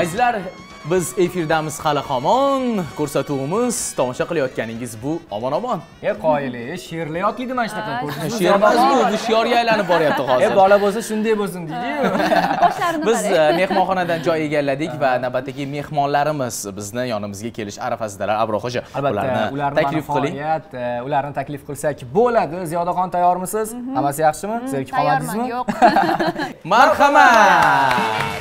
Azizlar, biz efirdamiz hali hamon. Ko'rsatuvimiz tomosha qilayotganingiz bu omon-omon. Qoyili, she'rli yotliydi mana shunaqa ko'rdingiz. She'r emas bu, shiorga aylanib boryapti hozir. Bola bo'lsa shunday bo'lsin deydi-yu. Biz mehmonxonadan joy egalladik va navbatdagi mehmonlarimiz bizni yonimizga kelish arafasidalar. Abroxo'ja, ularni taklif qiling. Ularni taklif qilsak bo'ladi. Ziyodaxon tayyormisiz? Hammasi yaxshimi? Zerikib qoldingizmi? Yo'q. Marhamat.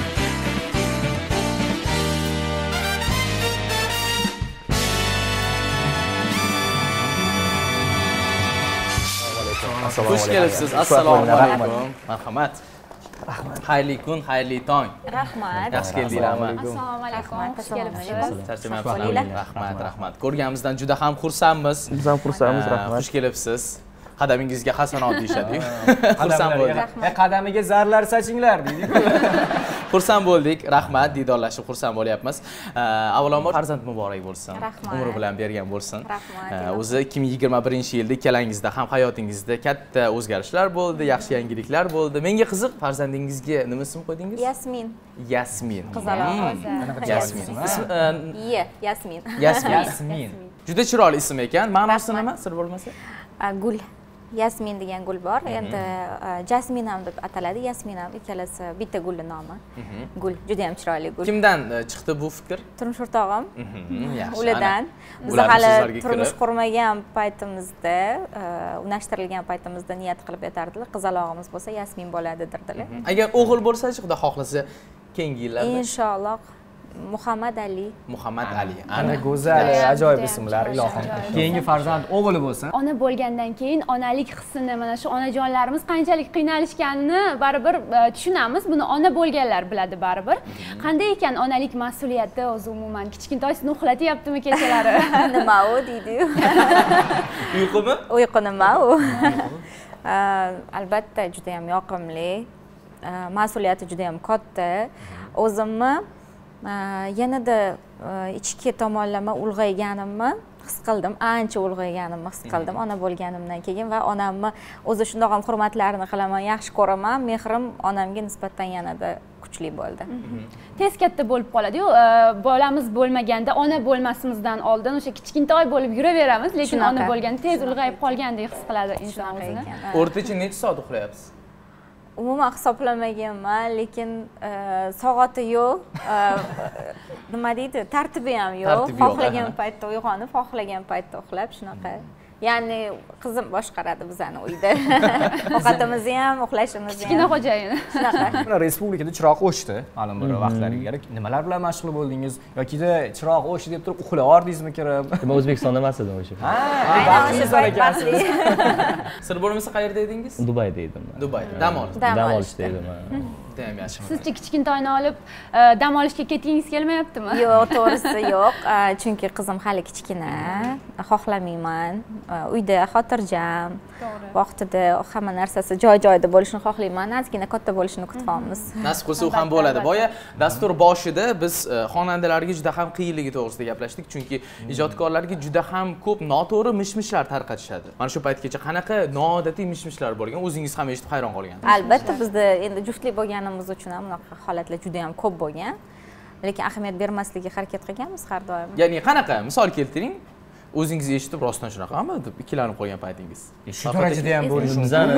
Xush kelibsiz. Assalomu alaykum. Marhamat. Xayrli kun, xayrli tong. Rahmat. Yaxshi keldinglarmi? Assalomu alaykum. Xush kelibsiz. Charchamayapsizlarmi? Rahmat. Ko'rganimizdan juda ham xursandmiz. Biz ham xursandmiz, rahmat. Xush kelibsiz. Qadamingizga hasanot deyshadi-yu. Xursand bo'ldik. Qadamiga zarlar sachinglar deydi-ku. Xursand bo'ldik. Rahmat, diydorlashib xursand bo'lyapmiz. Avvalambor farzand muborak bo'lsin. Umri bilan bergan bo'lsin. O'zi 2021-yilda ikkalangizda ham hayotingizda katta o'zgarishlar bo'ldi, yaxshi yangiliklar bo'ldi. Menga qiziq, farzandingizga nima ism qo'ydingiz? Yasmin. Yasmin. Qizaloq. Yasmin. Yasmin. Yasmin. Juda chiroyli ism ekan. Ma'nosi nima? Sir bo'lmasa? Gul. Yasmin degan gul bor. Endi Jasmin ham deb ataladi. Yasmin ham ikkalasi bitta gulning nomi. Gul juda ham chiroyli gul. Kimdan chiqdi bu fikr? Turmush o'rtog'im. Yaxshi. Ulardan. Biz hali turmush qurmagan paytimizda, unashtirilgan paytimizda niyat qilib aytardilar. Qizalog'imiz bo'lsa Yasmin bo'ladi derdilar. Agar o'g'il bo'lsa-chi, Xudo xohlasa, keyingi yillarda Inshaalloh. Muhammad Ali. Ana go'zal, ajoyib ismlar, ilohim. Keyingi farzand o'g'li bo'lsin. Ona bo'lgandan keyin onalik hissini, mana shu onajonlarimiz qanchalik qiynalishganini baribir tushunamiz. Buni ona bo'lganlar biladi baribir. Qanday ekan onalik mas'uliyati o'zi umuman kichkintoy sizni uxlatyaptimi kechalari? Nima u deydi-yu. Uyqumi? Uyqu nima u? Albatta juda ham yoqimli. Mas'uliyati juda ham katta. O'zimni yanada ichki tomonlama ulg'ayganimni his qildim, ancha ulg'ayganimni his qildim ona bo'lganimdan keyin va onamni o'zi shundoq ham hurmatlarini qilaman, yaxshi ko'raman, mehrim onamga nisbatan yanada kuchli bo'ldi. Tez katta bo'lib qoladi-yu, bolamiz bo'lmaganda ona bo'lmasimizdan oldin o'sha kichkintoy bo'lib yuraveramiz, lekin ona bo'lganda tez ulg'ayib qolgandek his qiladi inson o'zini. O'rtacha necha soat uxlayapsiz? Umuman hisoblamaganman, lekin soati yo'q, nima deydi, tartibi ham yo'q. Xohlagan paytda uyg'onib, xohlagan paytda uxlab shunaqa. Ya'ni qizim boshqaradi bizani uyda. Ovqatimizni ham, uxlashimizni ham. Kichkina xo'jayin. Shunaqa. Respublikada chiroq o'chdi, ma'lum bir vaqtlarga. Nimalar bilan mashg'ul bo'ldingiz yokida chiroq o'chdi deb turib uxlayordingizmi kirib? Nima O'zbekistonda emas edim o'sha. Baxtli ekansiz. Sir bo'lmasa qayerda edingiz? Dubayda edim. Dubayda. Dam olishda edim. Judayam yaxshi. Sizchi kichkintoyni olib dam olishga ketgingiz kelmayaptimi? Yo'q, to'g'risi yo'q. Chunki qizim hali kichkina, xohlamayman. Uyda xotirjam, vaqtida hamma narsasi joy-joyida bo'lishini xohlayman. Ozgina katta bo'lishini kutyapmiz. Nasib qilsa u ham bo'ladi. Boya dastur boshida biz xonandalarga juda ham qiyinligi to'g'risida gaplashdik, chunki ijodkorlarga juda ham ko'p noto'g'ri mish-mishlar tarqatishadi. Mana shu paytgacha qanaqa noodatiy mish-mishlar bo'lgan, o'zingiz ham eshitib hayron qolgansiz. Albatta, bizda endi juftlik bo'lganimiz uchun ham bunaqa holatlar juda ham ko'p bo'lgan. Lekin ahamiyat bermaslikka harakat qilganmiz har doim. Ya'ni qanaqa? Misol keltiring. O'zingiz eshitib rostdan shunaqami deb ikkilanib qolgan paytingiz. Shu darajada ham bo'lishi bizani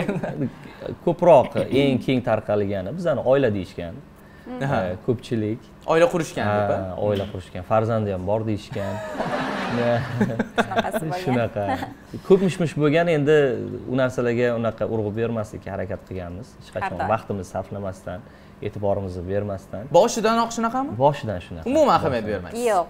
ko'proq eng keng tarqalgani bizani oila deyishgan. Ko'pchilik oila qurishgan deb. Oila qurishgan, farzandi ham bor deyishgan. Shunaqasi bo'lgan. Shunaqa. Ko'p mish-mish bo'lgan, endi u narsalarga unaqa urg'u bermaslikka harakat qilganmiz. Hech qachon vaqtimizni sarflamasdan, e'tiborimizni bermasdan. Boshidanoq shunaqami? Boshidan shunaqa. Umuman ahamiyat bermaysiz. Yo'q.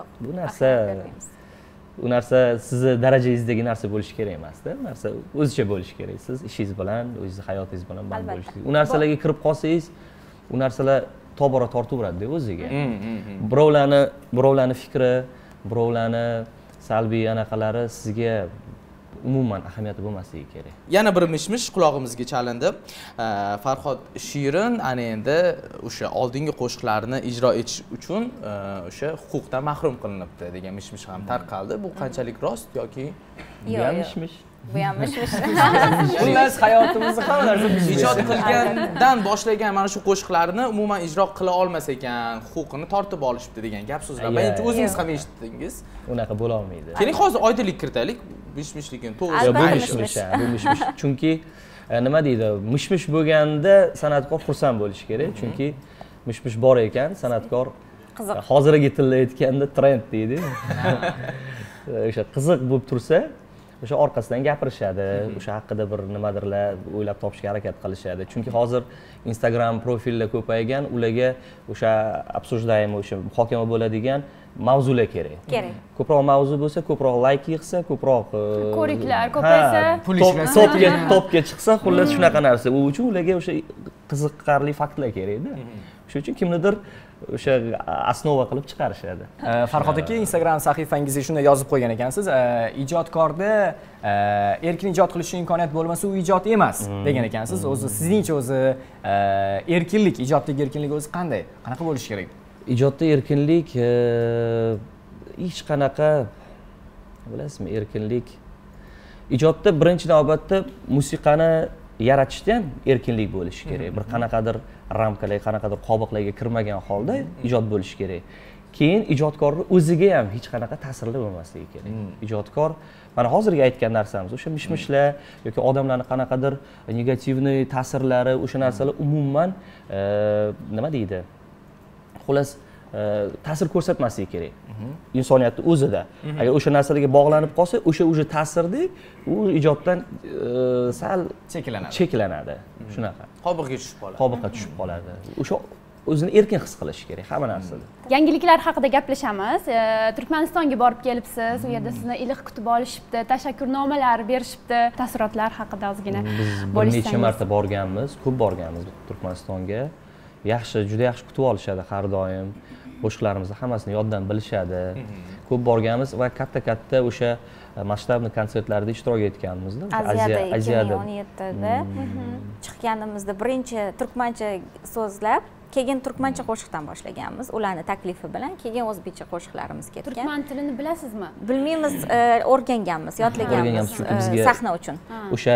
Bu narsa sizni darajangizdagi narsa bo'lishi kerak emas-da. Narsa o'zicha bo'lishi kerak. Siz ishingiz bilan, o'zingiz hayotingiz bilan band bo'lishingiz. U narsalarga kirib qolsangiz, u narsalar tobora tortaveradi-da o'ziga. Birovlarning fikri, birovlarning salbiy anaqalari sizga umuman ahamiyati bo'lmasligi kerak. Yana bir mish-mish qulog'imizga chalindi. Farhod Shirin ana endi o'sha oldingi qo'shiqlarni ijro etish uchun o'sha huquqdan mahrum qilinibdi degan mish-mish ham tarqaldi. Bu qanchalik rost yoki Yo'q. bu ham mish-mish. Xullas hayotimizni hamma narsa ijod qilgandan boshlagan mana shu qo'shiqlarni umuman ijro qila olmas ekan, huquqini tortib olishibdi degan gap so'zlar. Menimcha o'zingiz ham eshitdingiz. Unaqa bo'la olmaydi. Keling hozir oydinlik kiritaylik. Mish-mishligini to'g'ri. Bu mish-mish, bu mish-mish. Chunki nima deydi? Mish-mish bo'lganda san'atkor xursand bo'lishi kerak, chunki mish-mish bor ekan, san'atkor qiziq. Hozirgi tilda aytganda trend deydi. O'sha qiziq bo'lib tursa, o'sha orqasidan gapirishadi, o'sha haqida bir nimadirlar o'ylab topishga harakat qilishadi. Chunki hozir Instagram profillar ko'paygan, ularga o'sha обсуждаемый, o'sha muhokama bo'ladigan mavzular kerak. Kerak. Ko'proq mavzu bo'lsa, ko'proq like yig'sa, ko'proq ko'riklar ko'paysa, topga chiqsa, xullas shunaqa narsa. U uchun ularga o'sha qiziqarli faktlar kerak-da. Shuning uchun kimnidir o'sha основа qilib chiqarishadi. Farhod aka, Instagram sahifangizga shunday yozib qo'ygan ekansiz, ijodkorda erkin ijod qilish imkoniyat bo'lmasa u ijod emas degan ekansiz. O'zi sizningcha o'zi erkinlik, ijoddagi erkinlik o'zi qanday? Qanaqa bo'lishi kerak? Ijodda erkinlik hech qanaqa, bilasizmi, erkinlik ijodda birinchi navbatda musiqani yaratishda ham erkinlik bo'lishi kerak. Bir qanaqadir ramkalar, qanaqadir qobiqlarga kirmagan holda ijod bo'lishi kerak. Keyin ijodkorning o'ziga ham hech qanaqa ta'sirli bo'lmasligi kerak. Ijodkor mana hozirgi aytgan narsamiz, o'sha mish-mishlar yoki odamlarning qanaqadir negativniy ta'sirlari, o'sha narsalar umuman nima deydi? Xullas ta'sir ko'rsatmasligi kerak insoniyatning o'zida. Agar o'sha narsalarga bog'lanib qolsa, o'sha ta'sirda u ijoddan sal cheklanadi. Shunaqa. Qobiqqa tushib qoladi. Qobiqqa tushib qoladi. O'sha o'zini erkin his qilishi kerak hamma narsada. Yangiliklar haqida gaplashamiz. Turkmanistonga borib kelibsiz, u yerda sizni iliq kutib olishibdi, tashakkurnomalar berishibdi. Taassurotlar haqida ozgina bo'lishsangiz. Bir necha marta borganmiz, ko'p borganmiz Turkmanistonga. Yaxshi, juda yaxshi kutib olishadi har doim. Qo'shiqlarimizni hammasini yoddan bilishadi. Ko'p borganmiz va katta o'sha masshtabli konsertlarda ishtirok etganmizda. Aziyada 2017da chiqqanimizda birinchi turkmancha so'zlab, keyin turkmancha qo'shiqdan boshlaganmiz. Ularning taklifi bilan keyin o'zbekcha qo'shiqlarimiz ketgan. Turkman tilini bilasizmi? Bilmaymiz, o'rganganmiz, yodlaganmiz sahna uchun. O'sha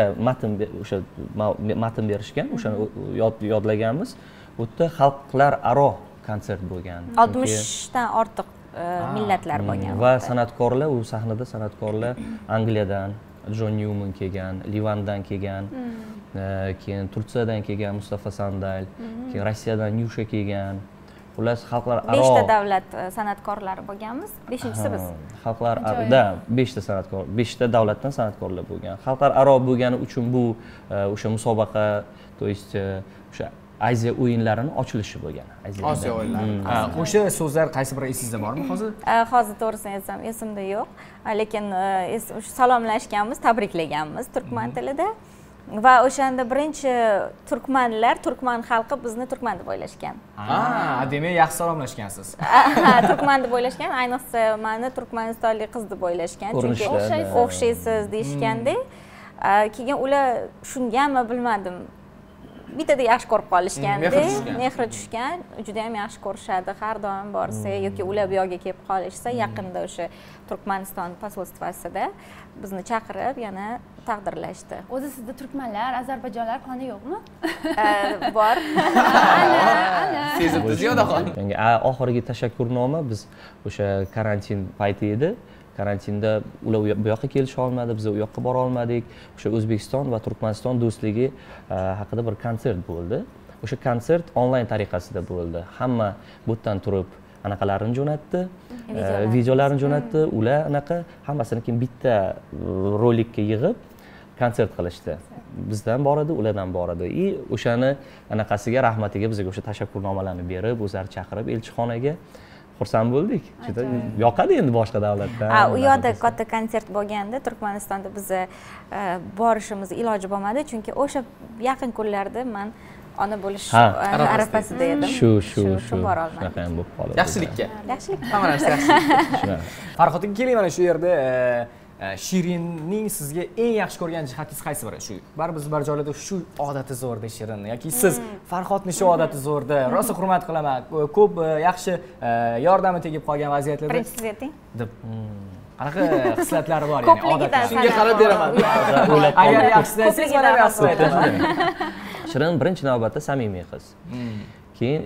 matn berishgan, o'shani yodlaganmiz. Bu yerda xalqlar aro konsert bo'lgan. 60 dan ortiq millatlar bo'lgan. Va san'atkorlar, u sahnada san'atkorlar Angliyadan John Newman kelgan, Livandan kelgan, keyin Turkiyadan kelgan Mustafa Sandal, keyin Rossiyadan Nyusha kelgan. Xullas xalqlar aro 5 ta davlat san'atkorlari bo'lganmiz. 5-chisi biz. Xalqlar aroda 5 ta san'atkor, 5 ta davlatdan san'atkorlar bo'lgan. Xalqlar aro bo'lgani uchun bu o'sha musobaqa, to есть o'sha Aziya o'yinlarining ochilishi bo'lgan. Osiyo o'yinlari. O'sha so'zlar qaysi biri esingizda bormi hozir? Hozir to'g'risini aytsam, esimda yo'q. Lekin salomlashganmiz, tabriklaganmiz turkman tilida. Va o'shanda birinchi turkmanlar, turkman xalqi bizni turkman deb o'ylashgan. Demak, yaxshi salomlashgansiz. Turkman deb o'ylashgan, ayniqsa meni turkmanistonlik qiz deb o'ylashgan, chunki o'xshaysiz deyishganda. Keyin ular shungami bilmadim. Bitada yaxshi ko'rib qolishganda, mehri tushgan, juda ham yaxshi ko'rishadi har doim borsa yoki ular bu yoqqa kelib qolishsa, yaqinda o'sha Turkmaniston posolstvosida bizni chaqirib yana taqdirlashdi. O'zi sizda turkmanlar, ozarbayjonlar qoni yo'qmi? Bor. Sezibdi Ziyodaxon. Oxirgi tashakkurnoma biz o'sha karantin payti edi. Karantinda ular bu yoqqa kelisha olmadi, biz u yoqqa bora olmadik. O'sha O'zbekiston va Turkmaniston do'stligi haqida bir konsert bo'ldi. O'sha konsert onlayn tariqasida bo'ldi. Hamma bu yerdan turib anaqalarini jo'natdi, videolarini jo'natdi. Ular anaqa hammasini keyin bitta rolikka yig'ib konsert qilishdi. Bizdan bor edi, ulardan bor edi. O'shani anaqasiga, rahmatiga bizga o'sha tashakkurnomalarni berib, o'zlari chaqirib elchixonaga xursand bo'ldik. Juda yoqadi endi boshqa davlatdan. U yoqda katta konsert bo'lganda Turkmanistonda biz borishimiz iloji bo'lmadi, chunki o'sha yaqin kunlarda men ona bo'lish arafasida edim. Shu bora olmadim. Shunaqa ham bo'lib qoldi. Yaxshilikka. Yaxshilik. Hamma narsa yaxshilik. Farhod aka, keling mana shu yerda Shirinning sizga eng yaxshi ko'rgan jihatingiz qaysi biri? Shu baribir biz bir joylarda shu odati zo'rda Shirinni yoki siz Farhodning shu odati zo'rda, rosa hurmat qilaman, ko'p yaxshi yordami tegib qolgan vaziyatlarda. Birinchi siz ayting. Deb. qanaqa hislatlari bor ko'pligidan shunga qarab beraman. Agar yaxshi desangiz mana yaxshi aytaman. Shirin birinchi navbatda samimiy qiz. Keyin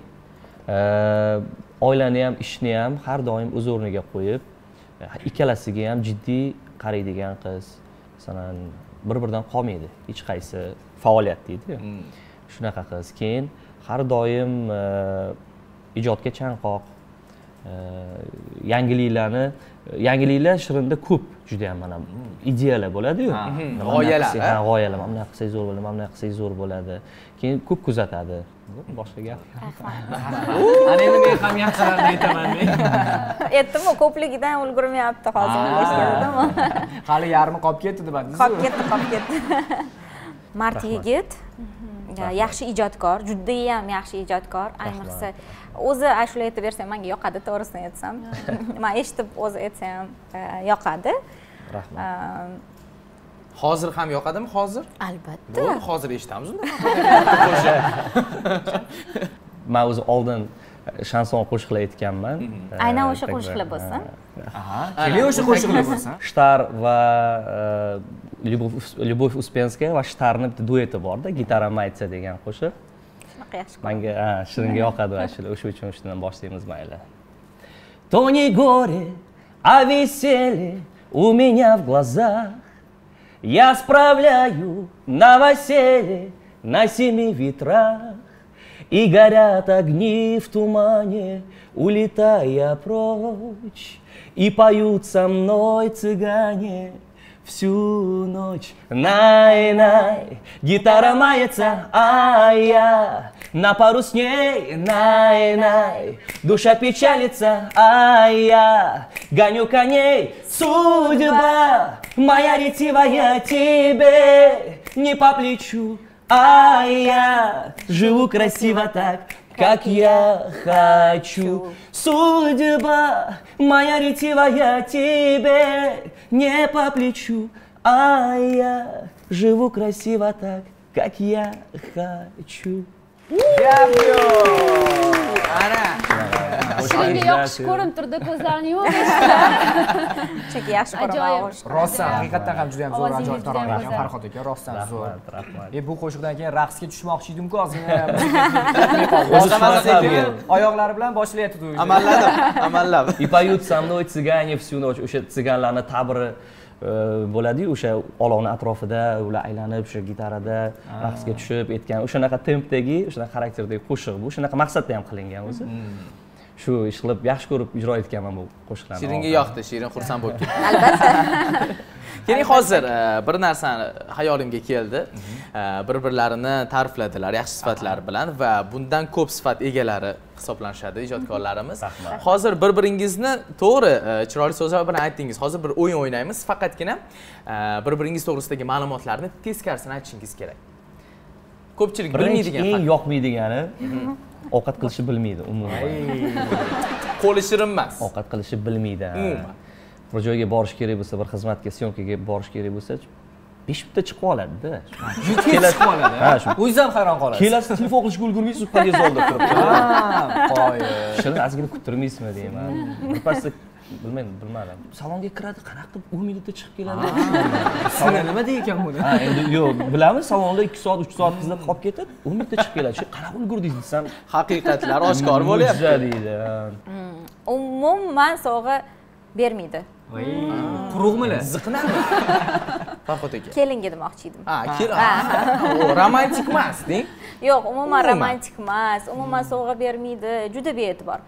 oilani ham, ishni ham har doim o'z o'rniga qo'yib, ikkalasiga ham jiddiy qaraydigan qiz. Masalan, bir-biridan qolmaydi. Hech qaysi faoliyat deydi. Shunaqa qiz. Keyin har doim ijodga chanqoq. Yangiliklar Shirinda ko'p juda ham mana ideyalar bo'ladi-yu. G'oyalar. Ha, g'oyalar. Mana bunaqa qilsak zo'r bo'ladi, mana bunaqa qilsak zo'r bo'ladi. Keyin ko'p kuzatadi. Boshqa gap. Ana endi men ham yaxshilarni aytaman men. Aytdim-ku, ko'pligidan ulgurmayapti hozir o'ylashgandim. Hali yarmi qolib ketdi deb aytdingiz. Qolib ketdi. Mard yigit, yaxshi ijodkor, judayam yaxshi ijodkor, ayniqsa o'zi ashula aytib bersa menga yoqadi, to'g'risini aytsam. Men eshitib o'zi aytsam yoqadi. Rahmat. Hozir ham yoqadimi hozir? Albatta. Bo'ldi, hozir eshitamiz unda. Men o'zi oldin shanson qo'shiqlar aytganman. Aynan o'sha qo'shiqlar bo'lsin. Aha, keling o'sha qo'shiqlar bo'lsin. Shtar va Lyubov Uspenskaya va Shtarni bitta dueti bor-da, Gitara maytsa degan qo'shiq. Shunaqa yaxshi. Menga Shiringa yoqadi ashula, o'sha uchun shundan boshlaymiz mayli. То не горе, а веселье у меня в глазах. Я справляю новоселье на 7 ветрах. И горят огни в тумане, улетая прочь. И поют со мной цыгане всю ночь. Най-най, гитара мается, а я на пару с ней. Най-най, душа печалится, а я гоню коней. Судьба моя ретивая тебе не по плечу. А я живу красиво так, как я хочу. Судьба моя ретивая тебе не по плечу. А я живу красиво так, как я хочу. Shiringa yoqish ko'rinib turdi, ko'zlarini yumib eshitdilar. Chunki yaxshi ko'raman. Rostdan haqiqatan ham juda ham zo'r ajoyib taron ekan go'zal. Farhod aka, rostdan zo'r. Rahmat. Bu qo'shiqdan keyin raqsga tushmoqchi edim-ku ozgina. Oyoqlari bilan boshlayapti. Amallab. И поют со мной цыгане всю ночь. O'sha tsiganlarning ta'biri bo'ladi-yu, o'sha olovni atrofida ular aylanib, o'sha gitarada raqsga tushib aytgan, o'shanaqa tempdagi, o'shanaqa xarakterdagi qo'shiq bu. O'shanaqa maqsadda ham qilingan o'zi. Shu ish qilib yaxshi ko'rib ijro etganman bu qo'shiqlarni. Shiringa yoqdi, Shirin xursand bo'lib ketdi. Albatta. Keling hozir bir narsani hayolimga keldi. Bir-birlarini ta'rifladilar yaxshi sifatlari bilan va bundan ko'p sifat egalari hisoblanishadi ijodkorlarimiz. Hozir bir-biringizni to'g'ri chiroyli so'zlar bilan aytdingiz. Hozir bir o'yin o'ynaymiz. Faqatgina bir-biringiz to'g'risidagi ma'lumotlarni teskarisini aytishingiz kerak. Ko'pchilik bilmaydigan eng yoqmaydigani ovqat qilishni bilmaydi umuman. Qo'li shirin emas. Ovqat qilishni bilmaydi. Umuman. Bir joyga borish kerak bo'lsa, bir xizmatga, syomkaga borish kerak bo'lsa, 5 minutda chiqib oladi-da. Kelib qoladi. Ha, shu. O'zingiz ham hayron qolasiz. Kelasiz, telefon qilishga ulgurmaysiz, podyezdda turib. Qo'y. Shirin ozgina kuttirmaysizmi deyman. Birpasda bilmadim. Salonga kiradi, qanaqa qilib 10 minutda chiqib keladi. Salon nima deykan buni? Ha, endi yo'q, bilamiz, salonda 2 soat, 3 soat qizlar qolib ketadi, 10 minutda chiqib keladi. Shu qanaqa ulgurdingiz desam, Haqiqatlar oshkor bo'lyapti. Mo'jiza deydi. Umuman sovg'a bermaydi. Quruqmilar? Ziqnami? Farhod aka. Kelinga demoqchi edim. Ha, o romantik emas, deng. Yo'q, umuman romantik emas, umuman sovg'a bermaydi, juda bee'tibor.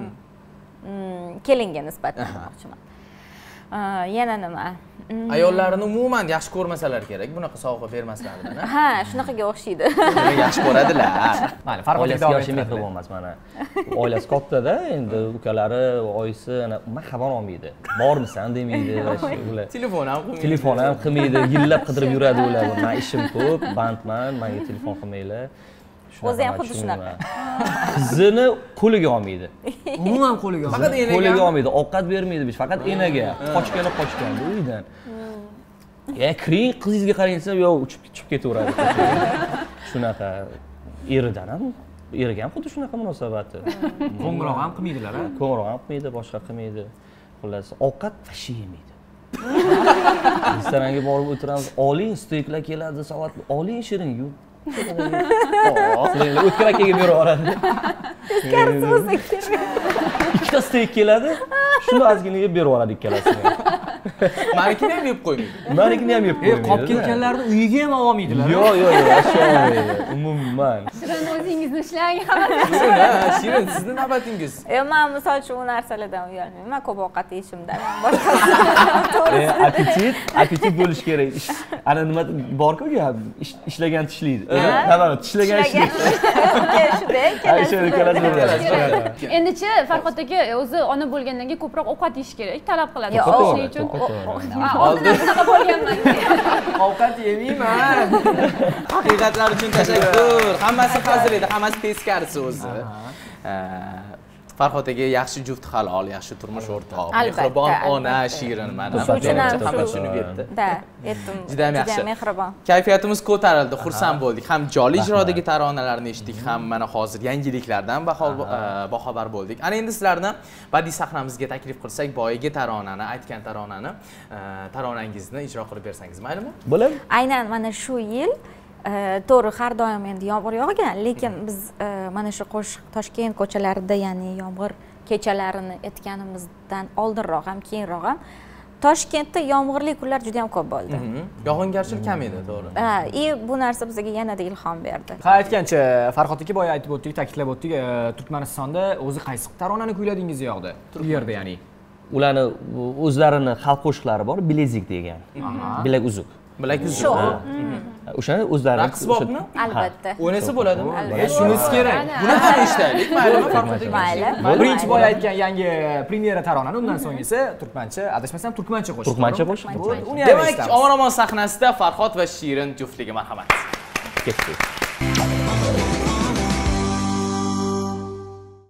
Kelinga nisbatan demoqchiman. Yana nima? Ayollarini umuman yaxshi ko'rmasalar kerak, bunaqa sovg'a bermaslaridan. Ha, shunaqaga o'xshaydi. Yaxshi ko'radilar. Mayli, Farhod aka yoshi mehribon emas mana. Oilasi katta-da, endi ukalari, oyisi ana xabar olmaydi. Bormisan demaydi va ular. Telefon ham qilmaydi. Telefon ham qilmaydi, yillab qidirib yuradi ular. Men ishim ko'p, bandman, menga telefon qilmanglar. O'zi ham xuddi shunaqa. Qizini qo'liga olmaydi. Umuman qo'liga olmaydi. Faqat enaga. Qo'liga olmaydi, ovqat bermaydi, faqat enaga. Qochgan uydan. Kiring qizingizga qaraysa, yo uchib ketaveradi. Shunaqa eridan ham, eriga ham xuddi shunaqa munosabati. Qo'ng'iroq ham qilmaydilar-a? Qo'ng'iroq ham qilmaydi, boshqa qilmaydi. Xullas, ovqat vashi yemaydi. Restoranga borib o'tiramiz, oling steyklar keladi, salatlar, oling shirin yo'q. O'tkir akaga berib yuboradi. Teskarisi bo'lsa kerak. Ikkita steyk keladi, shuni ozgina yeb berib yuboradi ikkalasini. Menikini ham yeb qo'ymaydi. Menikini ham yeb qo'ymaydi. Qolib ketganlarni uyiga ham olmaydilar. Yo'q, ashyomaydi. Umuman. Shirin o'zingizni ishlang. Shirin, sizni navbatingiz. Men misol uchun u narsalardan uyalmayman, ko'p ovqat yeyishimdan. Boshqa Appetit bo'lish kerak. Ana nima borku gap, ishlagan tishlaydi. Tishlagan shunday. Endichi Farhod aka o'zi ona bo'lgandan keyin ko'proq ovqat yeyish kerak, talab qiladi. Shuning uchun oldin shunaqa bo'lganman. Ovqat yemayman. Haqiqatlar uchun tashakkur. Hammasi hazil edi, hammasi teskarisi o'zi. Farhod aka yaxshi juft halol, yaxshi turmush o'rtoq, mehribon ona, shirin mana. Hamma tushunib yetdi. Da, yetdim. Juda ham yaxshi. Mehribon. Kayfiyatimiz ko'tarildi, xursand bo'ldik. Ham joli ijrodagi taronalarni eshitdik, ham mana hozir yangiliklardan boxabar bo'ldik. Ana endi sizlarni badiiy sahnamizga taklif qilsak, boyagi taronani, aytgan taronangizni ijro qilib bersangiz maylimi? Bo'ladi. Aynan mana shu yil to'g'ri har doim endi yomg'ir yog'gan, lekin biz mana shu qo'shiq Toshkent ko'chalarida, ya'ni yomg'ir kechalarini aytganimizdan oldinroq ham keyinroq ham Toshkentda yomg'irli kunlar juda ham ko'p bo'ldi. Yog'ingarchilik kam edi, to'g'ri. Bu narsa bizga yanada ilhom berdi. Ha, aytgancha Farhod aka boya aytib o'tdik, ta'kidlab o'tdik, Turkmanistonda o'zi qaysi taronani kuyladingiz u yoqda? Bu yerda ya'ni. Ularni o'zlarini xalq qo'shiqlari bor, bilezik degan. Bilak uzuk. Bilak uzuk. O'shani o'zlari raqs bormi? Albatta. O'ynasa bo'ladimi? Shunisi kerak. Buni ham eshitaylik, maylimi Farhod aka? Mayli. Birinchi boy aytgan yangi premyera taronani, undan so'ng esa turkmancha, adashmasam turkmancha qo'shiq. Turkmancha qo'shiq. Demak, omon-omon sahnasida Farhod va Shirin juftligi, marhamat. Ketdik.